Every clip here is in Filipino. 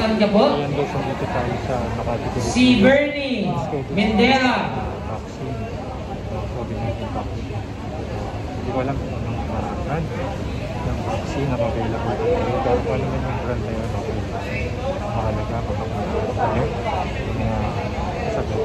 saan ka po? Ayan guys, nandito tayo sa Makati. Si Bernie Mendera. Vaccine. COVID-19 vaccine. Hindi ko alam kung anong brand ng vaccine na available dito. Pero kung ano man yung brand na yun, okay. Mahalaga, makapunta tayo. Sagot.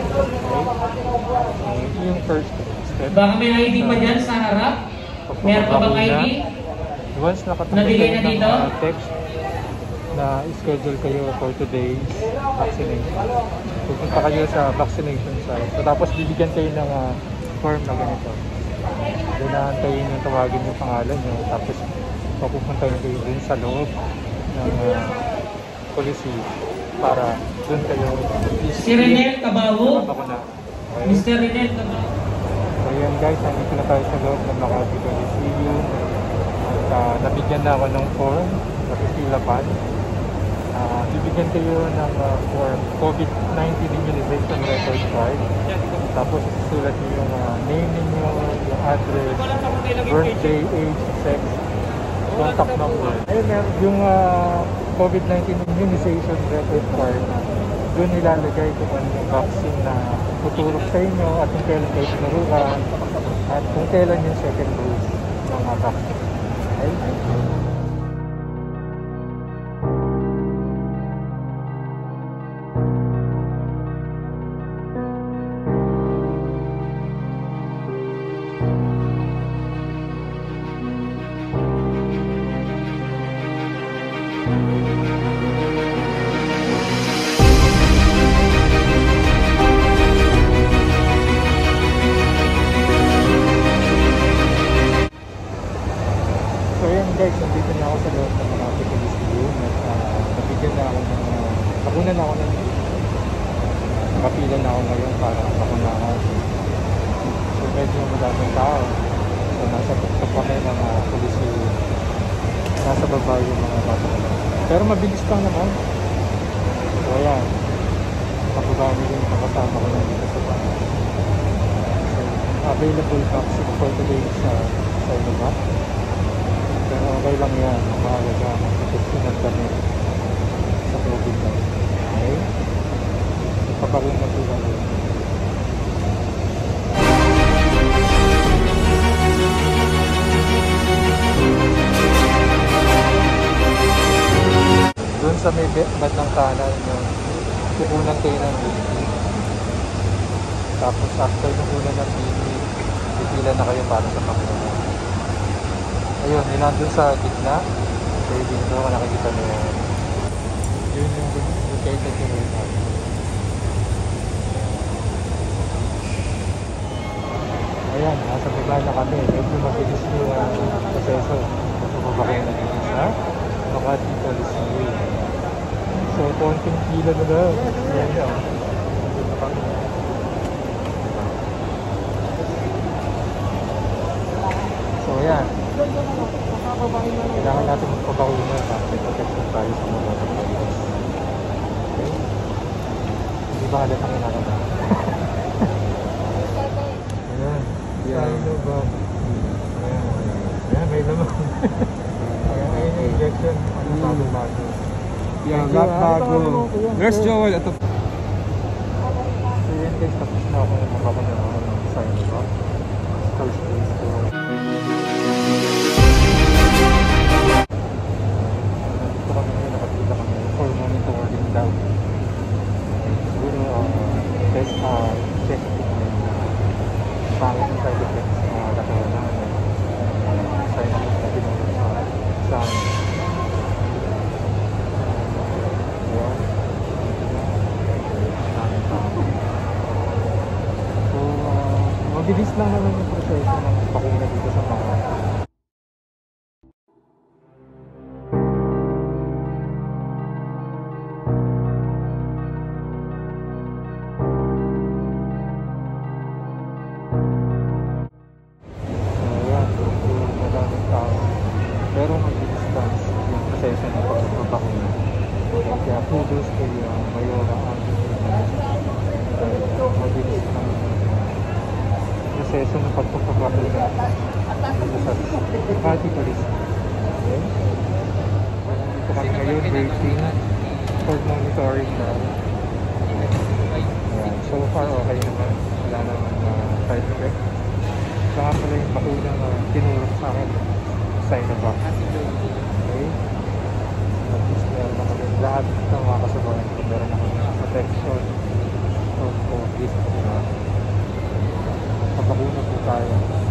Okay. Yung first step. Baka may ID pa dyan sa harap? Meron pa bang ID? Once nakatanggap Nabigay na kayo dito? ng text na schedule kayo for today's vaccination, pupunta kayo sa vaccination site. So, tapos bibigyan kayo ng form na ganito. Doon naantayin yung tawagin yung pangalan nyo. Tapos papupunta kayo dun sa loob ng policy para dun kayo Si Renel Cabaho? Okay. Mr. Renel Cabaho. So yan guys, nandito na tayo sa loob ng Makati Coliseum. At nabigyan na ako ng form, napipilapan. Bibigyan kayo ng form COVID-19 immunization record card. Tapos isusulat niyo yung name ninyo, yung address, birthday, age, sex, contact number. Ayun, yung COVID-19 immunization record card, doon nilalagay kung ano yung vaccine na tutulog sa inyo at kung kailan kayo tinurukan at kung kailan yung second dose ng vaccine. Okay? Guys, nandito na ako sa loob ng Makati Coliseum at nabigyan na ako ng nakunan na ako ng nakapila na ako ngayon para makunahan. So medyo madaming tao. So nasa tuktok kami ng Coliseum. Nasa baba yung mga bata. Pero mabilis lang naman. So ayan, nakabami yung makasama ko na dito sa baba. So available vaccine for today sa Inova. Pero okay lang yan, mahalaga, magsusunan kami sa COVID-19. Okay? Ipapagin na po kami. Doon sa may bandang kanan yun, kukunan kayo ng BP. Tapos after kukunan ng BP, pipila na kayo para sa pagkunan. Ayun, yun nandun sa gitna. Sa window, nakikita nyo yan. Yun yung located yung window. Ayan, nasa baba na kami. Medyo mabilis yung proseso. Masubaba kayo na dito sa Makati Coliseum. So, konting pila na daw. Ayan daw. Nandun na kami. So, ayan. Kailangan natin magpabakuna kasi protection tayo sa mga virus. Okay? Hindi ba halat ang inakata? Ayan. Sinovac. Ayan, may laman. Ayan, ayun yung injection. Ano bago-bago? Yeah, bago. There's Joel at the... So yan guys, tapos na ako magpapakuna ng Sinovac. First place ko. Check pangit yung side effects na katawa na side effects na pinunod sa so mabilis lang naman yung proseso ng pakuna dito sa mga pero mag-distance yung proseso ng pagpapakuna. Kaya kudos kay Mayora mabilis ng proseso ng pagpapakuna sa Makati Coliseum. Okay? Dito kami ngayon waiting for monitoring daw. Ayan. So far, okay naman. Wala naman side effect. Saka pala yung bakuna na tinurok sa akin. Sinovac. Okay. At least meron ako din. Lahat ng mga kasabayan ko meron ako protection from COVID. Pabakuna po tayo.